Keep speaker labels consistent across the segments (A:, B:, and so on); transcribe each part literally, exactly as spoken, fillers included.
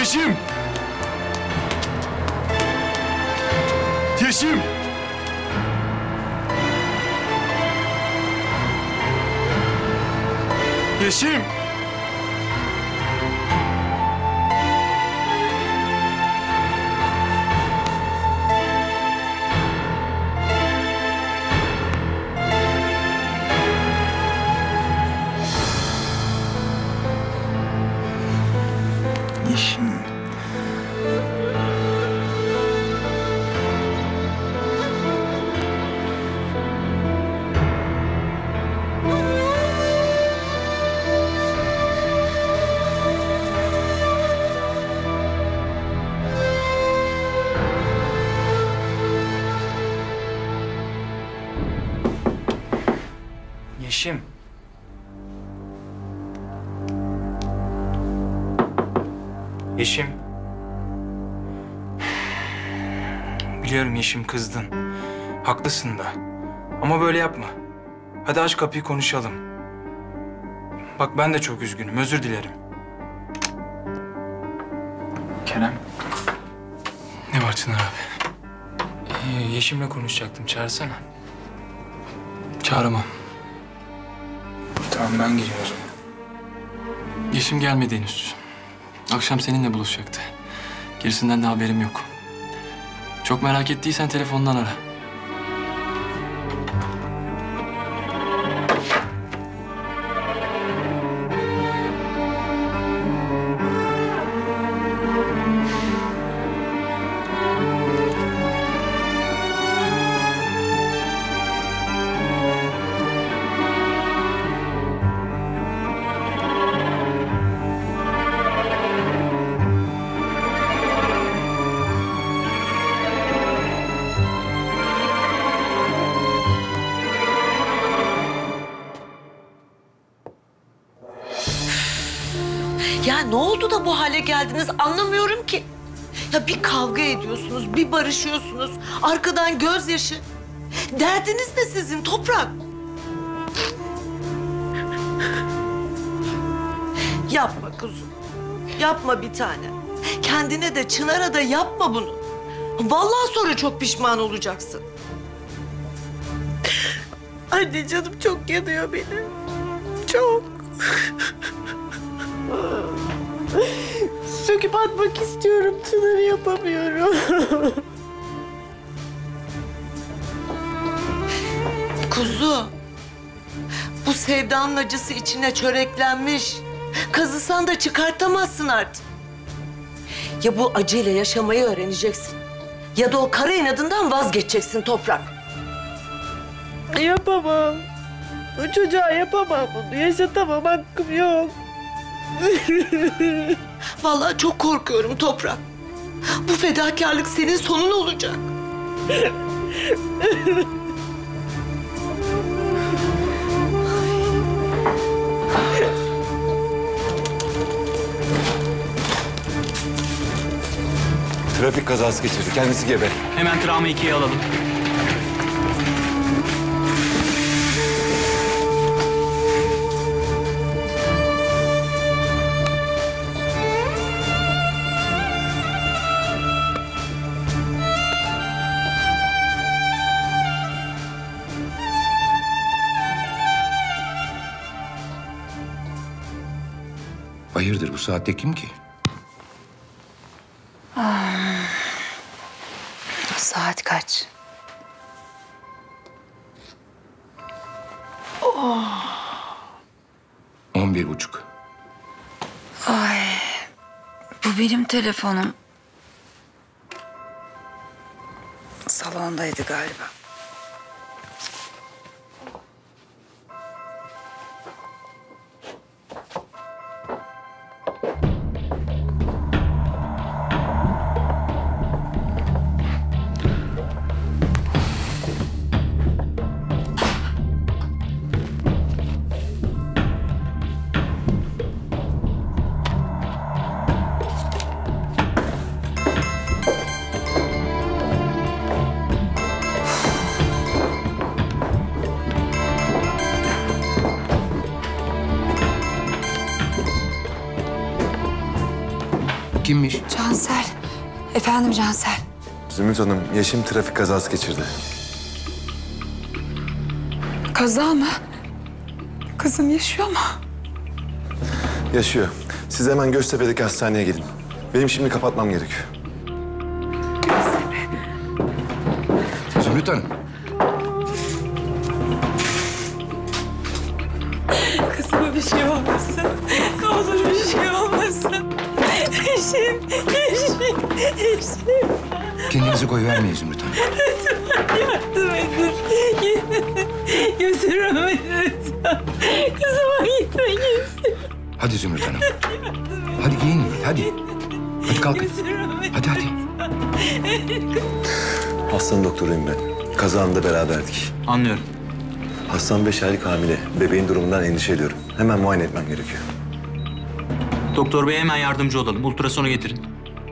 A: Yeşim! Yeşim! Yeşim! Yeşim. Yeşim. Yeşim. Biliyorum Yeşim, kızdın. Haklısın da. Ama böyle yapma. Hadi aç kapıyı, konuşalım. Bak ben de çok üzgünüm, özür dilerim. Kerem. Ne var Çınar abi? Ee, Yeşim'le konuşacaktım, çağırsana.
B: Çağıramam.
A: Tamam, ben gidiyorum.
B: Yeşim gelmedi henüz. Akşam seninle buluşacaktı. Gerisinden de haberim yok. Çok merak ettiysen telefondan ara.
C: Ya ne oldu da bu hale geldiniz anlamıyorum ki. Ya bir kavga ediyorsunuz, bir barışıyorsunuz. Arkadan gözyaşı. Derdiniz ne sizin Toprak? Yapma kuzum. Yapma bir tane. Kendine de Çınar'a da yapma bunu. Vallahi sonra çok pişman olacaksın. Anne canım çok yanıyor benim. Çok. Söküp atmak istiyorum. Çınar'ı yapamıyorum. Kuzu. Bu sevdanın acısı içine çöreklenmiş. Kazısan da çıkartamazsın artık. Ya bu acıyla yaşamayı öğreneceksin. Ya da o kara inadından vazgeçeceksin Toprak.
D: Yapamam. O çocuğa yapamam bunu. Yaşatamam, hakkım yok.
C: Vallahi çok korkuyorum Toprak. Bu fedakarlık senin sonun olacak.
E: Trafik kazası geçirdi. Kendisi gebe.
F: Hemen travma ikiye alalım.
E: Hayırdır bu saatte kim ki?
G: Saat kaç?
E: On bir buçuk.
G: Ay, bu benim telefonum. Salondaydı galiba.
E: Kimmiş?
G: Cansel. Efendim Cansel.
F: Zümrüt Hanım, Yeşim trafik kazası geçirdi.
G: Kaza mı? Kızım yaşıyor mu?
F: Yaşıyor. Siz hemen Göztepe'deki hastaneye gidin. Benim şimdi kapatmam gerekiyor.
E: Zümrüt Hanım.
D: Kızıma bir şey olmasın. Ne olur bir şey olmasın. Eşim, eşim, eşim.
E: Kendinizi koyuvermeyin Zümrüt Hanım.
D: Yardım edin. Götürün lütfen. Kızıma gitme gitsin.
E: Hadi Zümrüt Hanım. Hadi giyinin, hadi. Hadi kalkın. Hadi hadi.
F: Hastanın doktoruyum ben. Kaza anında beraberdik.
A: Anlıyorum.
F: Hastam beş aylık hamile. Bebeğin durumundan endişe ediyorum. Hemen muayene etmem gerekiyor.
H: Doktor bey hemen yardımcı olalım. Ultrasonu getirin.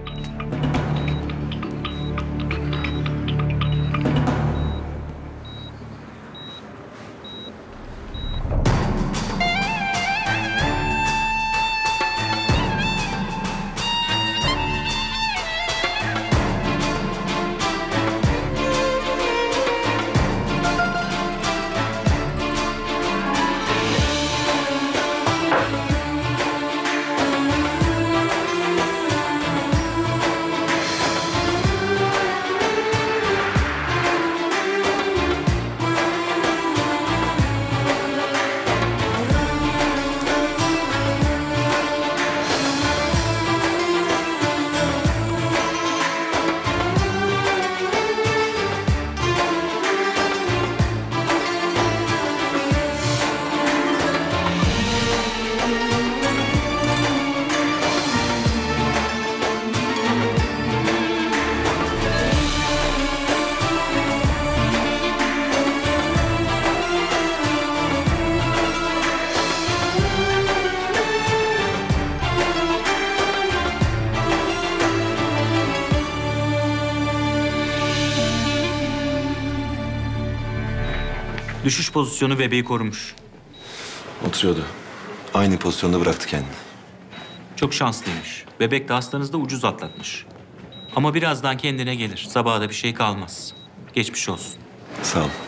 H: Düşüş pozisyonu bebeği korumuş.
F: Oturuyordu. Aynı pozisyonda bıraktı kendini.
H: Çok şanslıymış. Bebek de hastanızda ucuz atlatmış. Ama birazdan kendine gelir. Sabaha da bir şey kalmaz. Geçmiş olsun.
F: Sağ ol.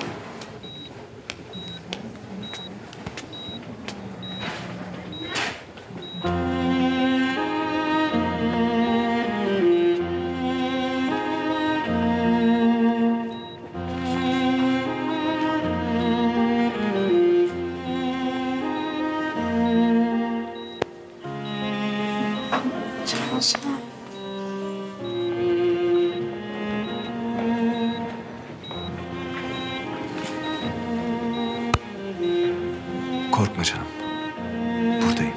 F: Korkma canım. Buradayım.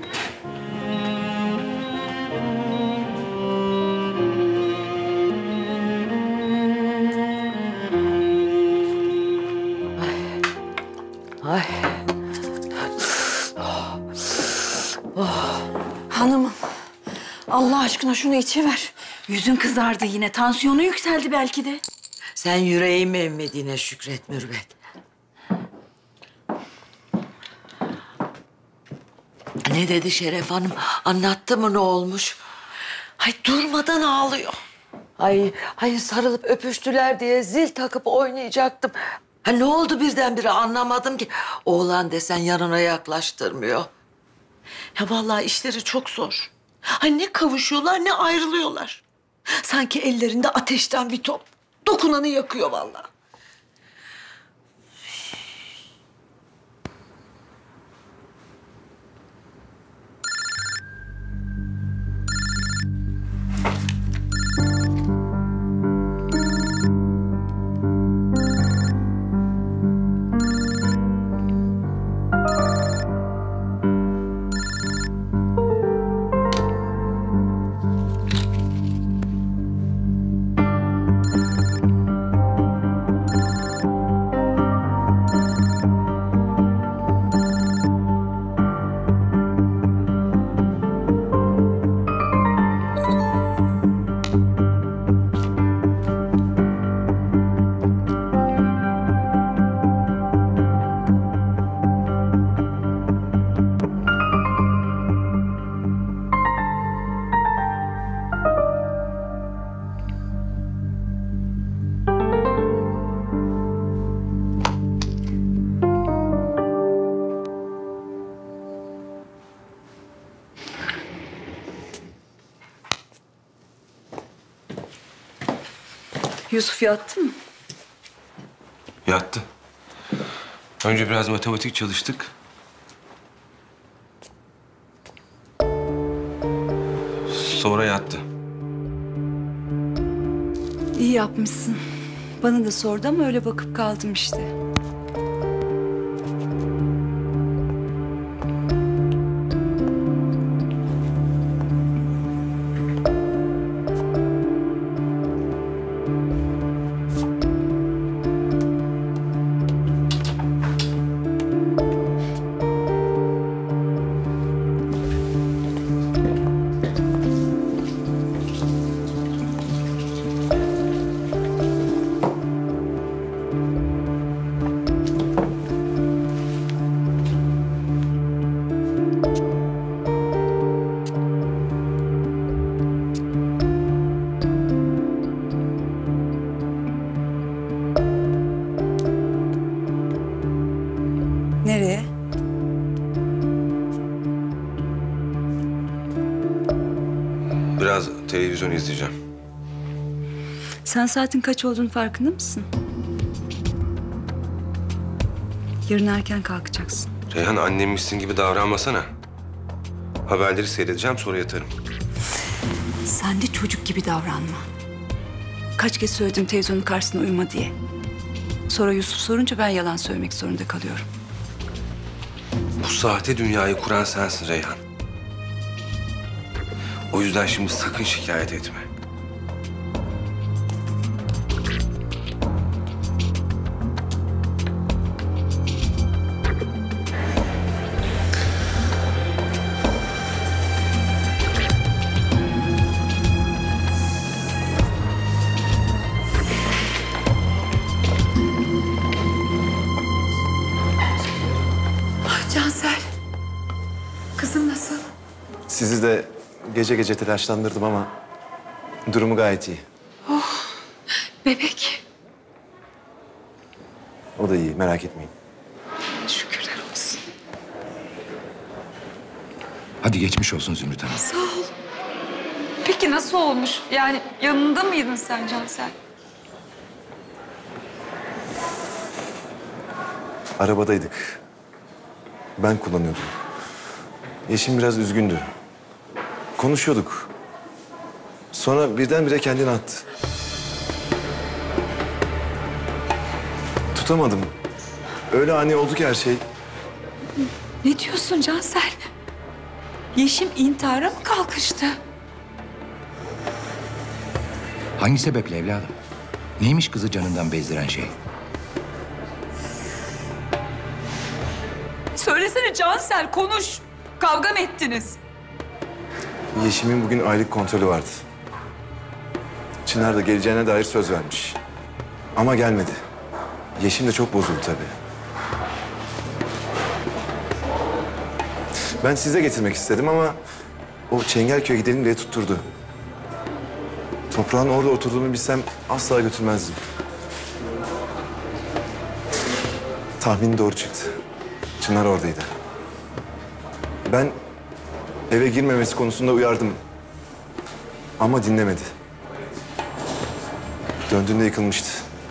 C: Ay.
G: Hanımım. Allah aşkına şunu içiver. Yüzün kızardı yine. Tansiyonu yükseldi belki de.
C: Sen yüreğimi emmediğine şükret Mürvet. Ne dedi Şeref Hanım? Anlattı mı ne olmuş? Ay durmadan ağlıyor. Ay, ay sarılıp öpüştüler diye zil takıp oynayacaktım. Ha ne oldu birdenbire anlamadım ki. Oğlan desen yanına yaklaştırmıyor. Ya vallahi işleri çok zor. Ha ne kavuşuyorlar ne ayrılıyorlar. Sanki ellerinde ateşten bir top. Dokunanı yakıyor vallahi.
G: Yusuf yattı mı?
E: Yattı. Önce biraz matematik çalıştık. Sonra yattı.
G: İyi yapmışsın. Bana da sordu ama öyle bakıp kaldım işte. Nereye?
E: Biraz televizyon izleyeceğim.
G: Sen saatin kaç olduğunu farkında mısın? Yarın erken kalkacaksın.
E: Reyhan, annemmişsin gibi davranmasana. Haberleri seyredeceğim, sonra yatarım.
G: Sen de çocuk gibi davranma. Kaç kez söyledim televizyonun karşısında uyuma diye. Sonra Yusuf sorunca ben yalan söylemek zorunda kalıyorum.
E: Bu sahte dünyayı kuran sensin Reyhan. O yüzden şimdi sakın şikayet etme.
G: Cansel, kızım nasıl?
F: Sizi de gece gece telaşlandırdım ama durumu gayet iyi.
G: Bebek.
F: O da iyi, merak etmeyin.
G: Şükürler olsun.
E: Hadi geçmiş olsun Zümrüt Hanım.
G: Sağ ol. Peki nasıl olmuş? Yani yanında mıydın sen Cansel?
F: Arabadaydık. Ben kullanıyordum. Yeşim biraz üzgündü. Konuşuyorduk. Sonra birdenbire kendini attı. Tutamadım. Öyle ani oldu ki her şey.
G: Ne diyorsun Cansel? Yeşim intihara mı kalkıştı?
I: Hangi sebeple evladım? Neymiş kızı canından bezdiren şey?
G: Söylesene Cansel, konuş. Kavga mı ettiniz?
F: Yeşim'in bugün aylık kontrolü vardı. Çınar da geleceğine dair söz vermiş. Ama gelmedi. Yeşim de çok bozuldu tabii. Ben size getirmek istedim ama o Çengelköy'e gidelim diye tutturdu. Toprağın orada oturduğunu bilsem asla götürmezdim. Tahmin doğru çıktı. Çınar oradaydı. Ben eve girmemesi konusunda uyardım. Ama dinlemedi. Döndüğünde yıkılmıştı.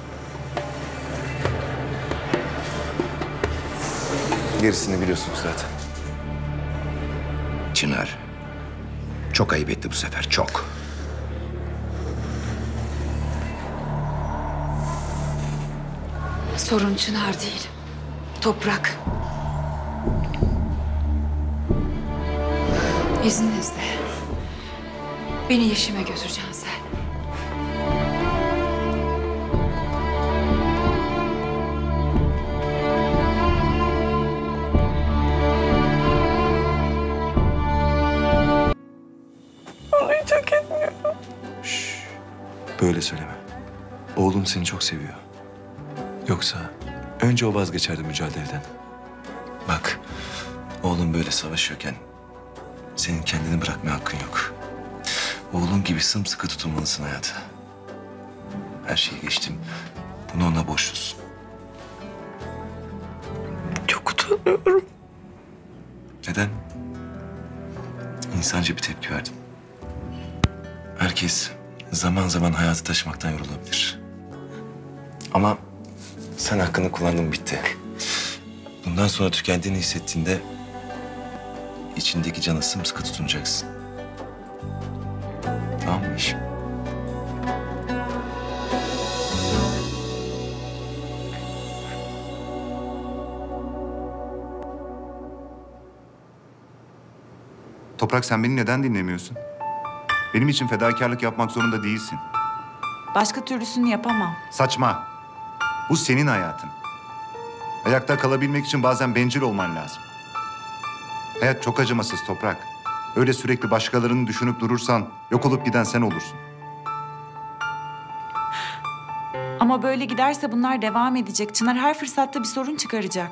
F: Gerisini biliyorsunuz zaten.
I: Çınar. Çok ayıp etti bu sefer, çok.
G: Sorun Çınar değil. Toprak. İzninizle. Beni Yeşim'e götür Cansel.
D: Onu hiç hak etmiyorum.
F: Şş, böyle söyleme. Oğlum seni çok seviyor. Yoksa önce o vazgeçerdi mücadeleden. Bak, oğlum böyle savaşıyorken senin kendini bırakmaya hakkın yok. Oğlum gibi sımsıkı tutunmalısın hayata. Her şeyi geçtim. Bunu ona borçlusun.
D: Çok utanıyorum.
F: Neden? İnsanca bir tepki verdim. Herkes zaman zaman hayatı taşımaktan yorulabilir. Ama sen hakkını kullandın, bitti. Bundan sonra tükendiğini hissettiğinde içindeki canı sımsıkı tutunacaksın. Tamam mı Yeşim?
J: Toprak, sen beni neden dinlemiyorsun? Benim için fedakarlık yapmak zorunda değilsin.
K: Başka türlüsünü yapamam.
J: Saçma. Bu senin hayatın. Ayakta kalabilmek için bazen bencil olman lazım. Hayat çok acımasız Toprak. Öyle sürekli başkalarını düşünüp durursan yok olup giden sen olursun.
K: Ama böyle giderse bunlar devam edecek. Çınar her fırsatta bir sorun çıkaracak.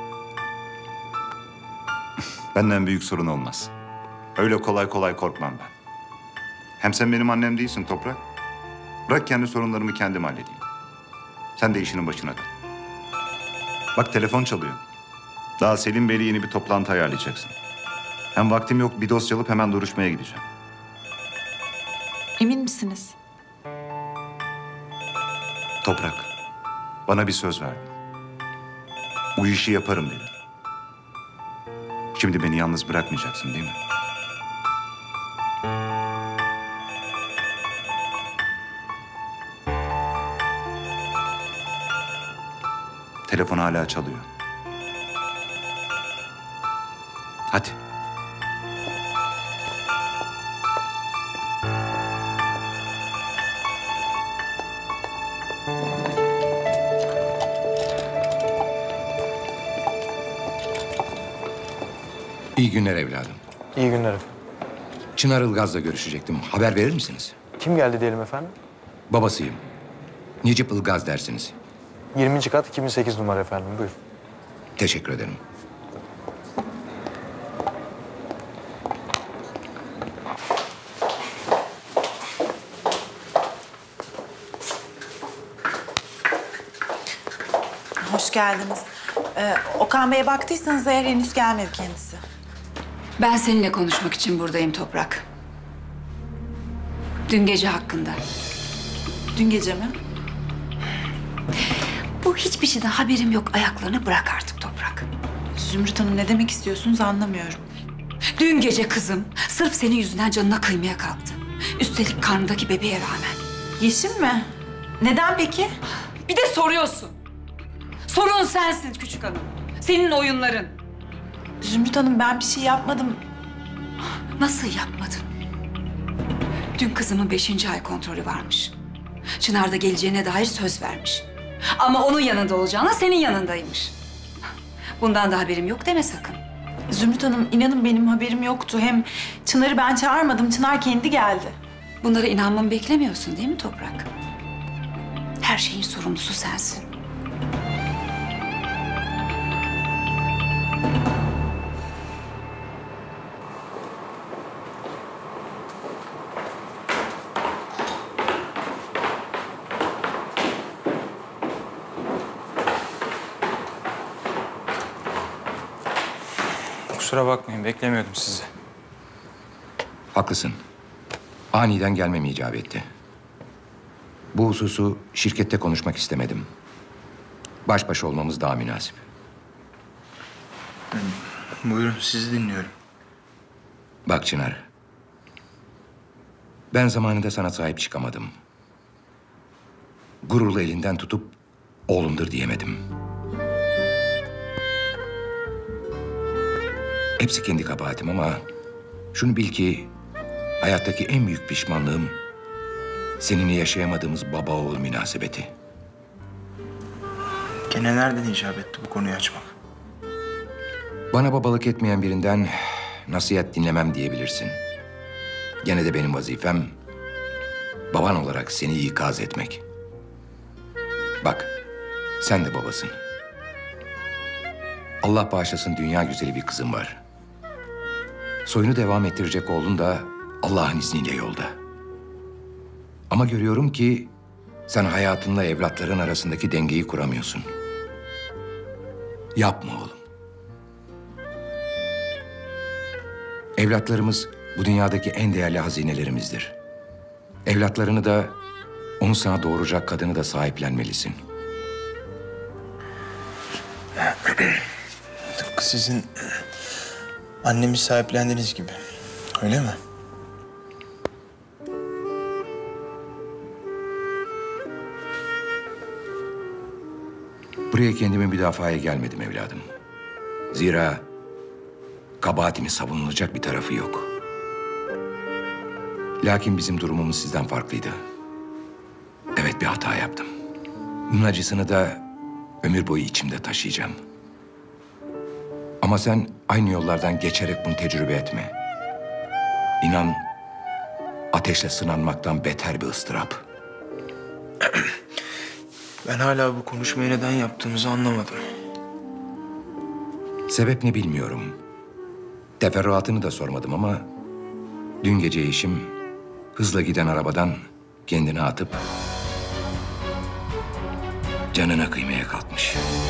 J: Benden büyük sorun olmaz. Öyle kolay kolay korkmam ben. Hem sen benim annem değilsin Toprak. Bırak kendi sorunlarımı kendim halledeyim. Sen de işinin başına dön. Bak, telefon çalıyor. Daha Selim Bey'le yeni bir toplantı ayarlayacaksın. Hem vaktim yok, bir dosya alıp hemen duruşmaya gideceğim.
K: Emin misiniz?
J: Toprak, bana bir söz verdin. Bu işi yaparım dedin. Şimdi beni yalnız bırakmayacaksın değil mi? Telefon hala çalıyor. Hadi.
I: İyi günler evladım.
L: İyi günler efendim.
I: Çınar Ilgaz'la görüşecektim. Haber verir misiniz?
L: Kim geldi diyelim efendim?
I: Babasıyım. Necip Ilgaz dersiniz.
L: yirminci kat iki bin sekiz numara efendim. Buyurun.
I: Teşekkür ederim.
K: Hoş geldiniz. Ee, Okan Bey'e baktıysanız eğer henüz gelmedi kendisi.
G: Ben seninle konuşmak için buradayım Toprak. Dün gece hakkında.
K: Dün gece mi?
G: Bu hiçbir şeyden haberim yok ayaklarını bırak artık Toprak.
K: Zümrüt Hanım, ne demek istiyorsunuz anlamıyorum.
G: Dün gece kızım sırf senin yüzünden canına kıymaya kalktı. Üstelik karnındaki bebeğe rağmen.
K: Yeşim mi? Neden peki?
G: Bir de soruyorsun. Sorun sensin küçük hanım. Senin oyunların.
K: Zümrüt Hanım, ben bir şey yapmadım.
G: Nasıl yapmadın? Dün kızımın beşinci ay kontrolü varmış. Çınar da geleceğine dair söz vermiş. Ama onun yanında olacağına senin yanındaymış. Bundan da haberim yok deme sakın.
K: Zümrüt Hanım, inanın benim haberim yoktu. Hem Çınar'ı ben çağırmadım. Çınar kendi geldi.
G: Bunlara inanmamı beklemiyorsun değil mi Toprak? Her şeyin sorumlusu sensin.
A: Kusura bakmayın, beklemiyordum sizi.
I: Haklısın. Aniden gelmem icap etti. Bu hususu şirkette konuşmak istemedim. Baş başa olmamız daha münasip.
A: Buyurun, sizi dinliyorum.
I: Bak Çınar. Ben zamanında sana sahip çıkamadım. Gururla elinden tutup oğlumdur diyemedim. Hepsi kendi kabahatim ama şunu bil ki hayattaki en büyük pişmanlığım seninle yaşayamadığımız baba oğul münasebeti.
A: Gene nereden icap etti bu konuyu açmak?
I: Bana babalık etmeyen birinden nasihat dinlemem diyebilirsin. Gene de benim vazifem baban olarak seni ikaz etmek. Bak, sen de babasın. Allah bağışlasın, dünya güzeli bir kızım var. Soyunu devam ettirecek oğlun da Allah'ın izniyle yolda. Ama görüyorum ki sen hayatınla evlatların arasındaki dengeyi kuramıyorsun. Yapma oğlum. Evlatlarımız bu dünyadaki en değerli hazinelerimizdir. Evlatlarını da onu sana doğuracak kadını da sahiplenmelisin.
A: sizin annemi sahiplendiğiniz gibi. Öyle mi?
I: Buraya kendimi müdafaya gelmedim evladım. Zira kabahatimin savunulacak bir tarafı yok. Lakin bizim durumumuz sizden farklıydı. Evet, bir hata yaptım. Bunun acısını da ömür boyu içimde taşıyacağım. Ama sen aynı yollardan geçerek bunu tecrübe etme. İnan, ateşle sınanmaktan beter bir ıstırap.
A: Ben hala bu konuşmayı neden yaptığımızı anlamadım.
I: Sebep ne bilmiyorum. Teferruatını da sormadım ama dün gece eşim hızla giden arabadan kendini atıp canına kıymaya kalkmış.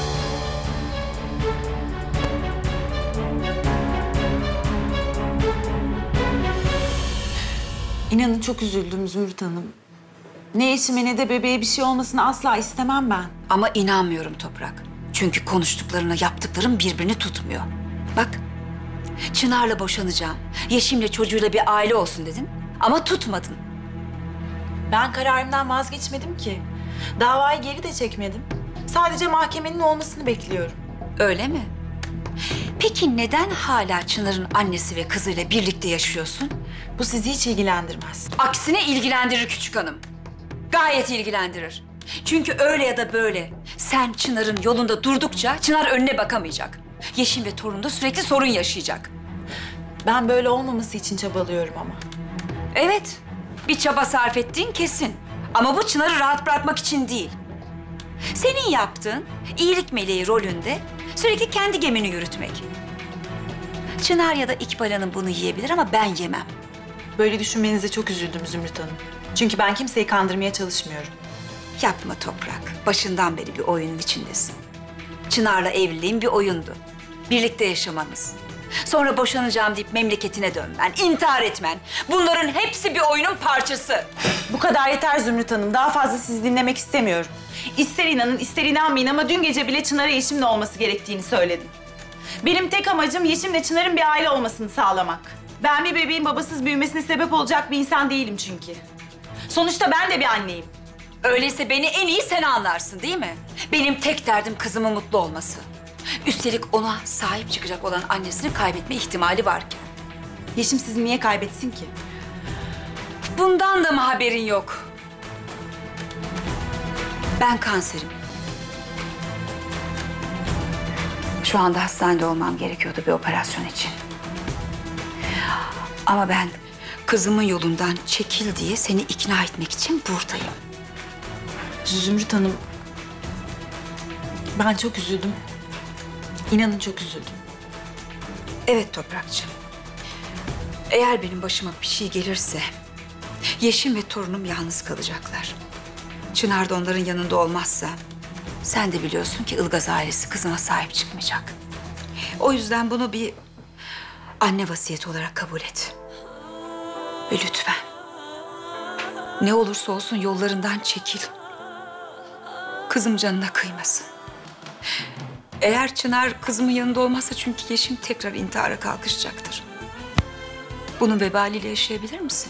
K: İnanın çok üzüldüm Zümrüt Hanım. Ne eşime ne de bebeğe bir şey olmasını asla istemem ben.
G: Ama inanmıyorum Toprak. Çünkü konuştuklarına yaptıkların birbirini tutmuyor. Bak, Çınar'la boşanacağım, Yeşim'le çocuğuyla bir aile olsun dedin ama tutmadın.
K: Ben kararımdan vazgeçmedim ki. Davayı geri de çekmedim. Sadece mahkemenin olmasını bekliyorum.
G: Öyle mi? Peki neden hala Çınar'ın annesi ve kızıyla birlikte yaşıyorsun?
K: Bu sizi hiç ilgilendirmez.
G: Aksine ilgilendirir küçük hanım. Gayet ilgilendirir. Çünkü öyle ya da böyle sen Çınar'ın yolunda durdukça Çınar önüne bakamayacak. Yeşim ve torun da sürekli sorun yaşayacak.
K: Ben böyle olmaması için çabalıyorum ama.
G: Evet, bir çaba sarf ettiğin kesin. Ama bu Çınar'ı rahat bırakmak için değil. Senin yaptığın iyilik meleği rolünde sürekli kendi gemini yürütmek. Çınar ya da İkbal Hanım bunu yiyebilir ama ben yemem.
K: Böyle düşünmenize çok üzüldüm Zümrüt Hanım. Çünkü ben kimseyi kandırmaya çalışmıyorum.
G: Yapma Toprak. Başından beri bir oyunun içindesin. Çınar'la evliliğin bir oyundu. Birlikte yaşamanız. Sonra boşanacağım deyip memleketine dönmen, intihar etmen. Bunların hepsi bir oyunun parçası.
K: Bu kadar yeter Zümrüt Hanım. Daha fazla sizi dinlemek istemiyorum. İster inanın, ister inanmayın ama dün gece bile Çınar'a Yeşim'le olması gerektiğini söyledim. Benim tek amacım Yeşim'le Çınar'ın bir aile olmasını sağlamak. Ben bir bebeğin babasız büyümesine sebep olacak bir insan değilim çünkü. Sonuçta ben de bir anneyim.
G: Öyleyse beni en iyi sen anlarsın değil mi? Benim tek derdim kızımın mutlu olması. Üstelik ona sahip çıkacak olan annesini kaybetme ihtimali varken.
K: Yeşim sizi niye kaybetsin ki?
G: Bundan da mı haberin yok? Ben kanserim. Şu anda hastanede olmam gerekiyordu bir operasyon için. Ama ben kızımın yolundan çekil diye seni ikna etmek için buradayım.
K: Zümrüt Hanım, ben çok üzüldüm. İnanın çok üzüldüm.
G: Evet Toprakçığım. Eğer benim başıma bir şey gelirse Yeşim ve torunum yalnız kalacaklar. Çınar da onların yanında olmazsa sen de biliyorsun ki Ilgaz ailesi kızına sahip çıkmayacak. O yüzden bunu bir anne vasiyeti olarak kabul et. Ve lütfen ne olursa olsun yollarından çekil. Kızım canına kıymasın. Eğer Çınar kızımın yanında olmazsa çünkü Yeşim tekrar intihara kalkışacaktır. Bunun vebaliyle yaşayabilir misin?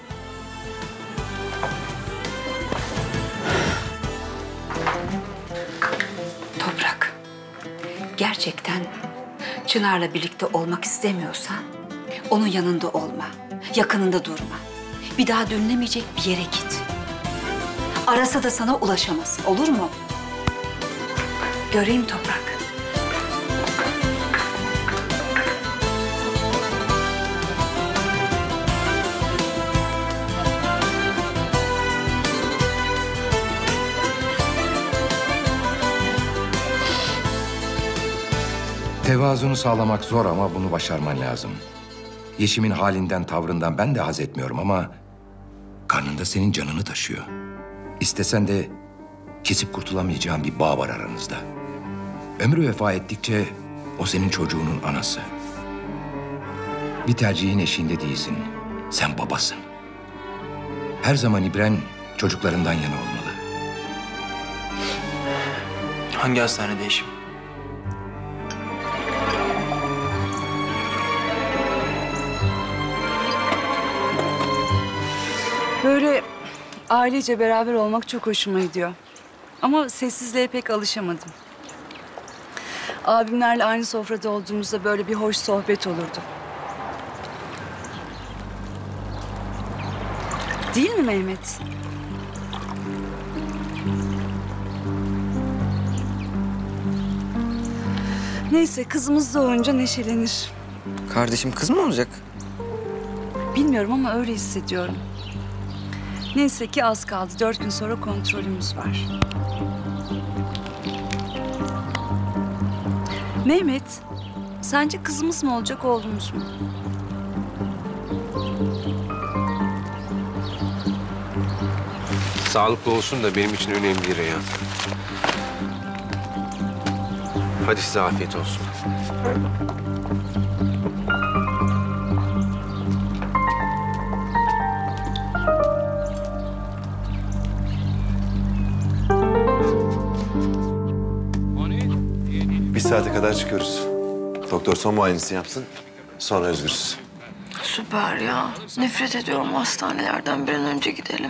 G: Toprak, gerçekten Çınar'la birlikte olmak istemiyorsan onun yanında olma, yakınında durma. Bir daha dönülemeyecek bir yere git. Arasa da sana ulaşamasın, olur mu? Göreyim Toprak.
I: Tevazunu sağlamak zor ama bunu başarman lazım. Yeşim'in halinden, tavrından ben de haz etmiyorum ama karnında senin canını taşıyor. İstesen de kesip kurtulamayacağın bir bağ var aranızda. Ömrü vefa ettikçe o senin çocuğunun anası. Bir tercihin eşiğinde değilsin. Sen babasın. Her zaman ibren çocuklarından yana olmalı.
A: Hangi hastanede eşim?
M: Ailece beraber olmak çok hoşuma gidiyor. Ama sessizliğe pek alışamadım. Abimlerle aynı sofrada olduğumuzda böyle bir hoş sohbet olurdu. Değil mi Mehmet? Neyse, kızımız doğunca neşelenir.
N: Kardeşim kız mı olacak?
M: Bilmiyorum ama öyle hissediyorum. Neyse ki az kaldı. Dört gün sonra kontrolümüz var. Mehmet, sence kızımız mı olacak, oğlumuz mu?
E: Sağlıklı olsun da benim için önemli değil Reyhan. Hadi size afiyet olsun.
F: Bir saate kadar çıkıyoruz. Doktor son muayenesini yapsın. Sonra özgürüz.
D: Süper ya. Nefret ediyorum hastanelerden. Bir an önce gidelim.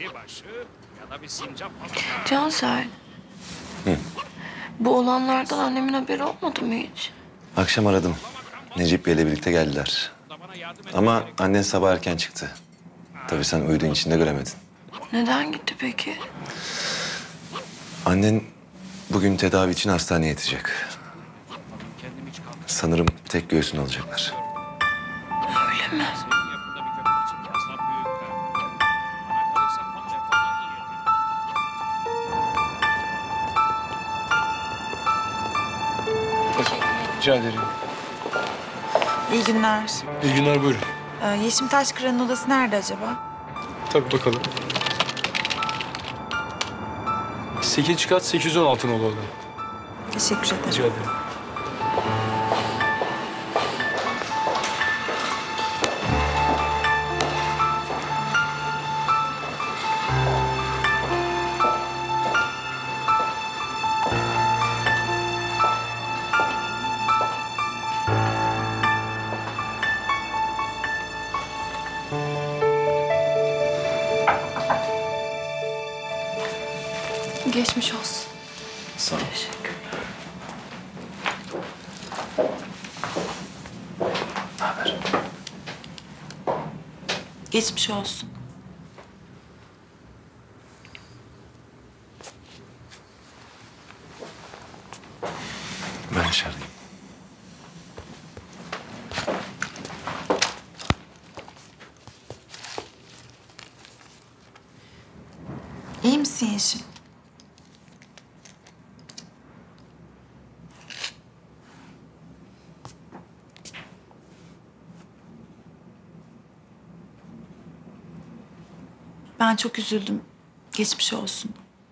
D: Cansel.
F: Hı.
D: Bu olanlardan annemin haberi olmadı mı hiç?
F: Akşam aradım. Necip Bey'le birlikte geldiler. Ama annen sabah erken çıktı. Tabii sen uyuduğun için de göremedin.
D: Neden gitti peki?
F: Annen bugün tedavi için hastaneye yatacak. Sanırım tek göğsünü alacaklar.
D: Öyle mi?
L: Rica ederim.
K: İyi günler.
L: İyi günler, buyurun.
K: Ee, Yeşim Taşkıran'ın odası nerede acaba?
L: Tabii bakalım. Sekizinci kat sekiz yüz on altı nolu oda.
K: Teşekkür ederim.
L: Rica ederim.
D: Geçmiş olsun.
F: Sağ ol.
D: Teşekkürler.
F: Ne haber?
K: Geçmiş olsun.
F: Ben dışarıdayım.
K: İyi misin Yeşim? Ben çok üzüldüm. Geçmiş olsun.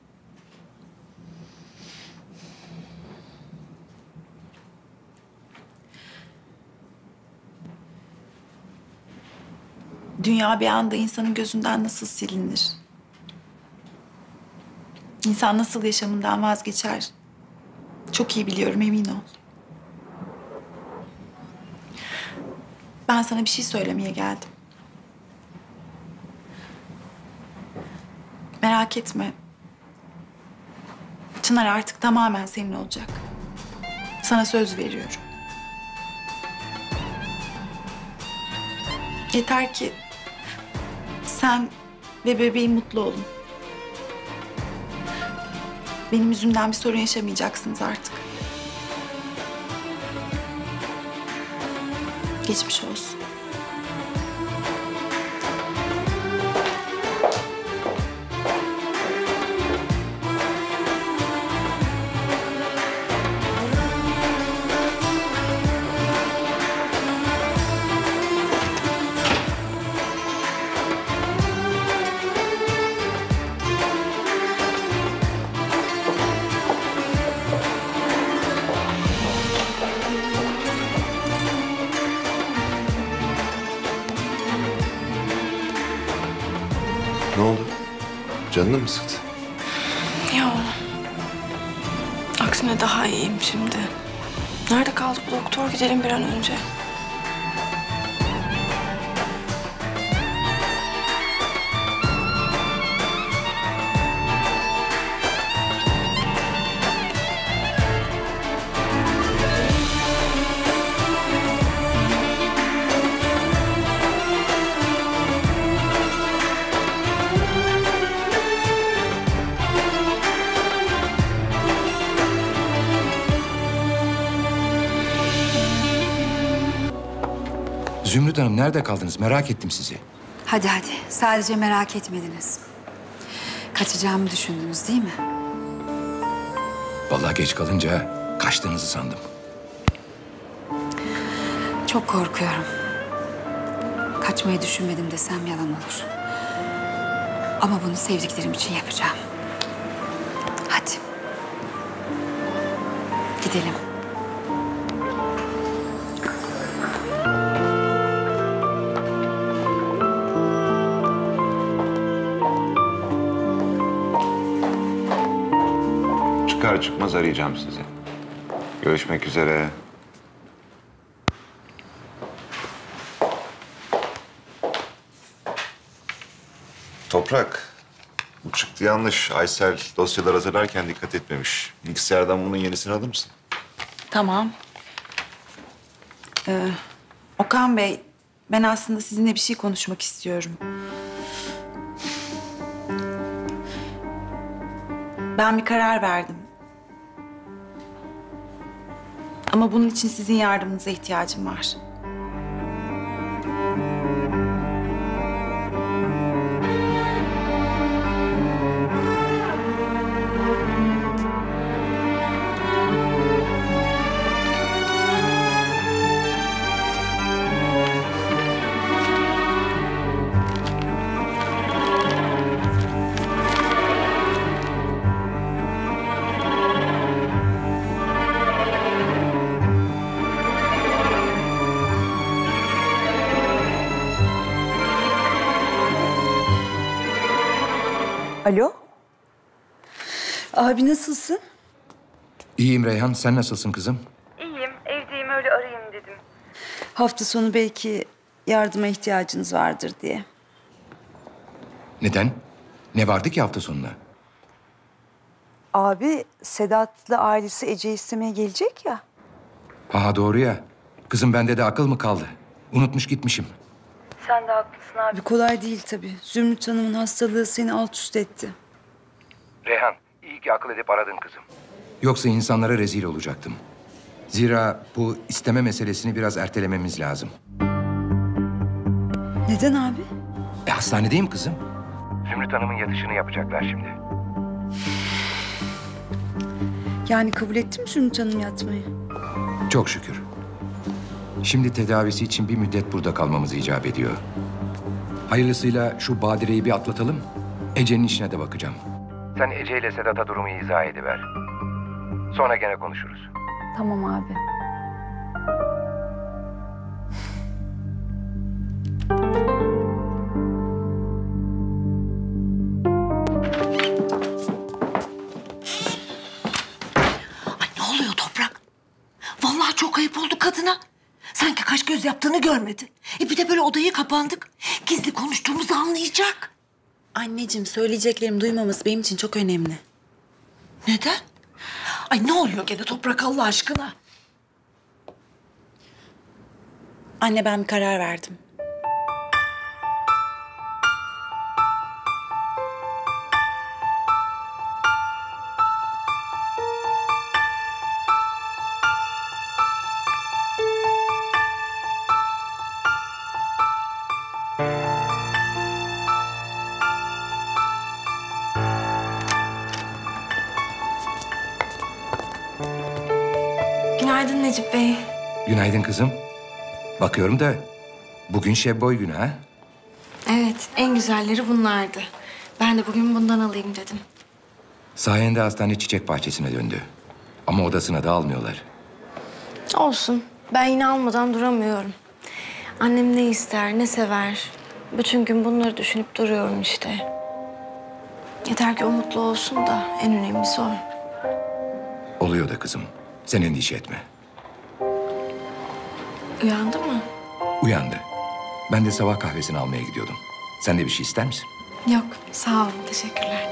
K: Dünya bir anda insanın gözünden nasıl silinir? İnsan nasıl yaşamından vazgeçer? Çok iyi biliyorum, emin ol. Ben sana bir şey söylemeye geldim. Merak etme. Çınar artık tamamen senin olacak. Sana söz veriyorum. Yeter ki sen ve bebeğin mutlu olun. Benim yüzümden bir sorun yaşamayacaksınız artık. Geçmiş olsun.
F: Ne oldu? Canını mı sıktı?
D: Ya. Aksine daha iyiyim şimdi. Nerede kaldı bu doktor? Gidelim bir an önce.
I: Zümrüt Hanım nerede kaldınız? Merak ettim sizi.
G: Hadi hadi. Sadece merak etmediniz. Kaçacağımı düşündünüz değil mi?
I: Vallahi geç kalınca kaçtığınızı sandım.
G: Çok korkuyorum. Kaçmayı düşünmedim desem yalan olur. Ama bunu sevdiklerim için yapacağım. Hadi. Gidelim.
J: Çıkar çıkmaz arayacağım sizi. Görüşmek üzere. Toprak. Bu çıktı yanlış. Aysel dosyalar hazırlarken dikkat etmemiş. Bilgisayardan bunun yenisini alır mısın?
K: Tamam. Ee, Okan Bey, ben aslında sizinle bir şey konuşmak istiyorum. Ben bir karar verdim. Ama bunun için sizin yardımınıza ihtiyacım var.
M: Alo? Abi nasılsın?
I: İyiyim Reyhan. Sen nasılsın kızım?
M: İyiyim. Evdeyim, öyle arayayım dedim. Hafta sonu belki yardıma ihtiyacınız vardır diye.
I: Neden? Ne vardı ki hafta sonuna?
M: Abi Sedat'la ailesi Ece'yi istemeye gelecek ya.
I: Ha doğru ya. Kızım bende de akıl mı kaldı? Unutmuş gitmişim.
M: Sen de haklısın abi. Kolay değil tabii. Zümrüt Hanım'ın hastalığı seni alt üst etti.
I: Reyhan, iyi ki akıl edip aradın kızım. Yoksa insanlara rezil olacaktım. Zira bu isteme meselesini biraz ertelememiz lazım.
M: Neden abi?
I: E hastanedeyim kızım. Zümrüt Hanım'ın yatışını yapacaklar şimdi.
M: Yani kabul etti mi Zümrüt Hanım yatmayı?
I: Çok şükür. Şimdi tedavisi için bir müddet burada kalmamız icap ediyor. Hayırlısıyla şu badireyi bir atlatalım. Ece'nin işine de bakacağım. Sen Ece ile Sedat'a durumu izah ediver. Sonra gene konuşuruz.
M: Tamam abi.
C: Ay ne oluyor Toprak? Vallahi çok ayıp oldu kadına. Sanki kaş göz yaptığını görmedi. E bir de böyle odayı kapandık. Gizli konuştuğumuzu anlayacak.
K: Anneciğim, söyleyeceklerimi duymaması benim için çok önemli.
C: Neden? Ay ne oluyor gene Toprak Allah aşkına?
K: Anne, ben bir karar verdim.
O: Günaydın Necip Bey.
I: Günaydın kızım. Bakıyorum da bugün Şebboy günü ha?
O: Evet, en güzelleri bunlardı. Ben de bugün bundan alayım dedim.
I: Sayende hastane çiçek bahçesine döndü. Ama odasına da almıyorlar.
O: Olsun, ben yine almadan duramıyorum. Annem ne ister, ne sever. Bütün gün bunları düşünüp duruyorum işte. Yeter ki o mutlu olsun da en önemlisi o.
I: Oluyor da kızım. Sen endişe etme.
O: Uyandı mı?
I: Uyandı. Ben de sabah kahvesini almaya gidiyordum. Sen de bir şey ister misin?
O: Yok, sağ olun, teşekkürler.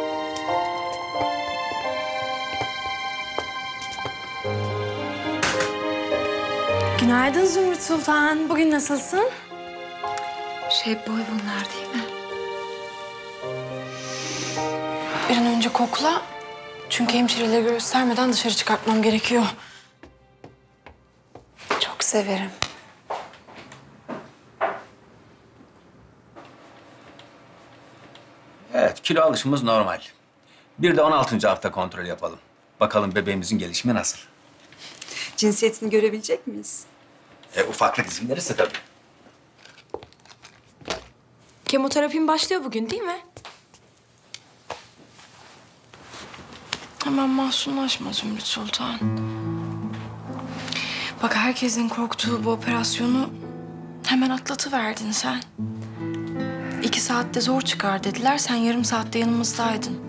O: Günaydın Zümrüt Sultan. Bugün nasılsın?
G: Şebboy bunlar değil mi?
O: Bir an önce kokla. Çünkü hemşirelere göstermeden dışarı çıkartmam gerekiyor.
G: Çok severim.
P: Evet, kilo alışımız normal. Bir de on altıncı hafta kontrol yapalım. Bakalım bebeğimizin gelişimi nasıl?
M: Cinsiyetini görebilecek miyiz?
P: E, ufaklık izin verirse tabii.
O: Kemoterapim başlıyor bugün değil mi? Hemen mahzunlaşma Zümrüt Sultan. Bak herkesin korktuğu bu operasyonu hemen atlatıverdin sen. İki saatte zor çıkar dediler. Sen yarım saatte yanımızdaydın.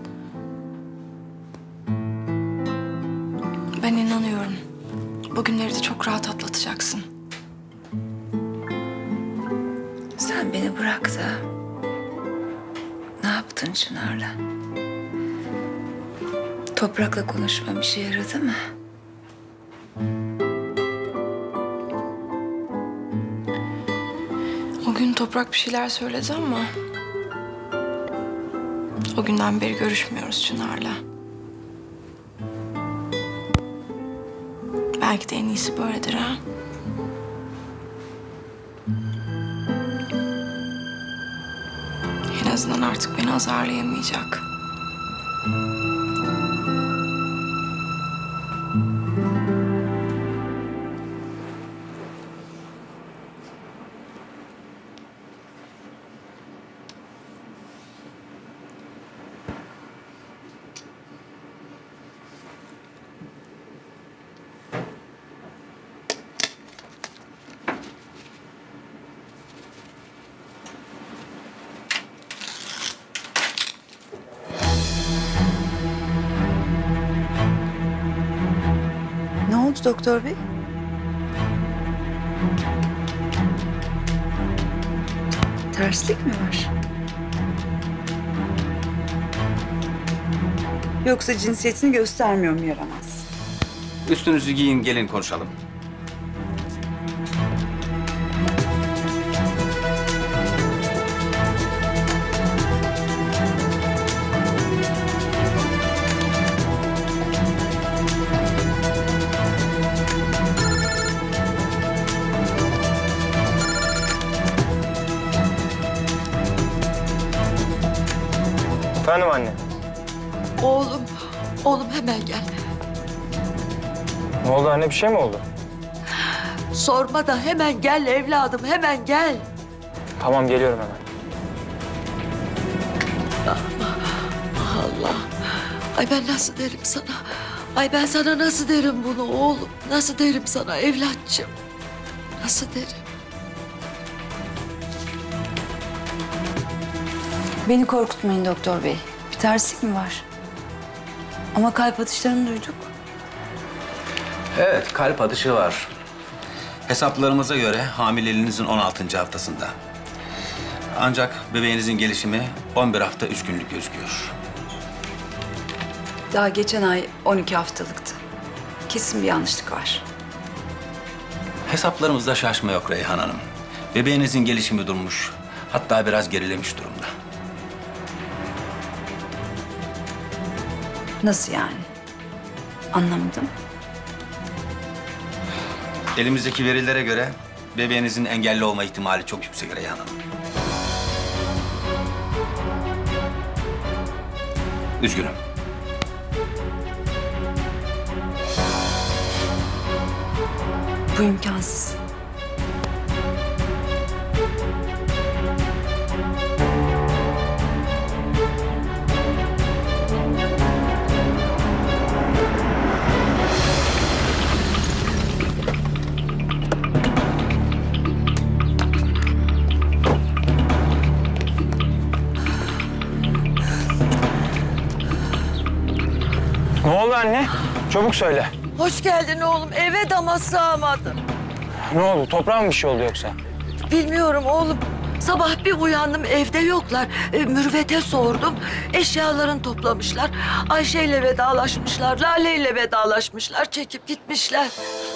O: Ben inanıyorum. Bugünleri de çok rahat atlatacaksın.
G: Sen beni bırak da ne yaptın Çınar'la? Toprak'la konuşmam işe yaradı mı?
O: O gün Toprak bir şeyler söyledi ama... o günden beri görüşmüyoruz Çınar'la. Belki de en iyisi böyledir ha. En azından artık beni azarlayamayacak.
M: Ne oldu doktor bey? Terslik mi var? Yoksa cinsiyetini göstermiyor mu yaramaz?
P: Üstünüzü giyin, gelin konuşalım.
A: Efendim anne.
C: Oğlum, oğlum hemen gel.
A: Ne oldu anne? Bir şey mi oldu?
C: Sorma da hemen gel evladım, hemen gel.
A: Tamam, geliyorum hemen.
C: Allah. Ay ben nasıl derim sana? Ay ben sana nasıl derim bunu oğlum? Nasıl derim sana evlatçım? Nasıl derim?
M: Beni korkutmayın doktor bey. Bir terslik mi var? Ama kalp atışlarını duyduk.
P: Evet, kalp atışı var. Hesaplarımıza göre hamileliğinizin on altıncı haftasında. Ancak bebeğinizin gelişimi on bir hafta üç günlük gözüküyor.
M: Daha geçen ay on iki haftalıktı. Kesin bir yanlışlık var.
P: Hesaplarımızda şaşma yok Reyhan Hanım. Bebeğinizin gelişimi durmuş. Hatta biraz gerilemiş durumda.
M: Nasıl yani? Anlamadım.
P: Elimizdeki verilere göre bebeğinizin engelli olma ihtimali çok yüksek Reyhan Hanım. Üzgünüm.
M: Bu imkansız.
A: Ne oldu anne? Çabuk söyle.
C: Hoş geldin oğlum. Eve dama sığamadım.
A: Ne oldu? Toprağa mı bir şey oldu yoksa?
C: Bilmiyorum oğlum. Sabah bir uyandım evde yoklar. E, Mürvet'e sordum. Eşyalarını toplamışlar. Ayşe'yle vedalaşmışlar. Lale'yle vedalaşmışlar. Çekip gitmişler.